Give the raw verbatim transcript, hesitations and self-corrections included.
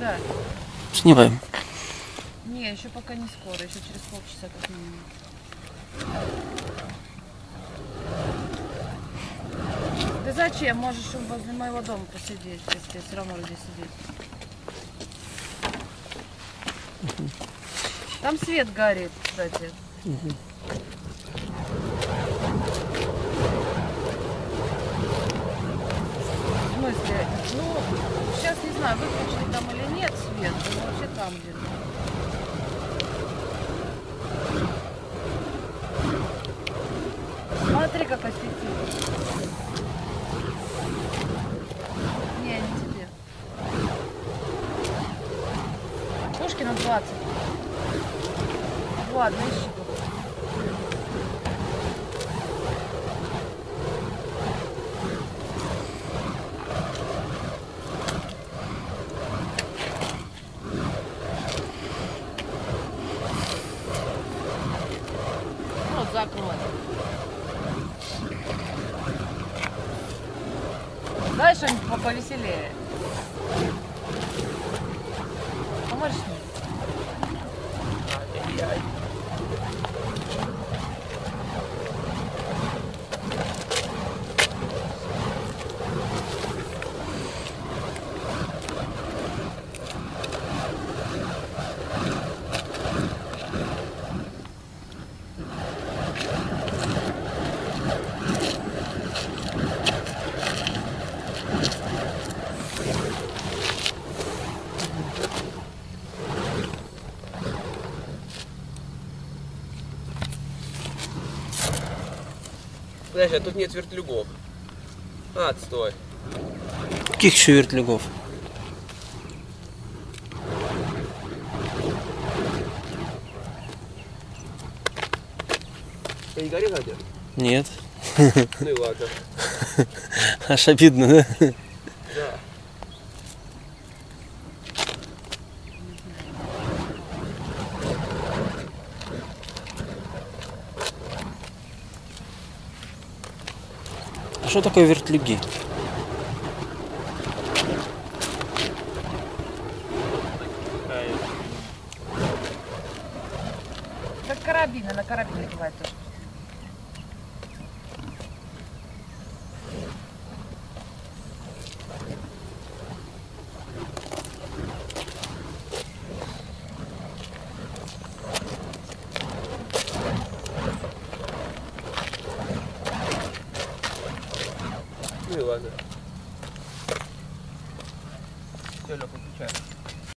Да. Снимаем. Не, еще пока не скоро, еще через полчаса как минимум. Ты зачем? Можешь возле моего дома посидеть, если все равно здесь сидеть. Угу. Там свет горит, кстати. Угу. В смысле? Ну, сейчас не знаю, выключили там или нет свет, но вообще там где-то. Смотри, как осветило. Не, не тебе. Пушкина двадцать. Ладно, ищи. Вот закрой. Дай что-нибудь повеселее. Поможешь мне? Ай-яй-яй. Подожди, а тут нет вертлюгов. Отстой. Каких еще вертлюгов? Ты не горел один? Нет. Ну и ладно. Аж обидно, да? Да. А что такое вертлюги? Как карабины, на карабине бывает тоже. Ну и ладно. Все, Лёха, включай.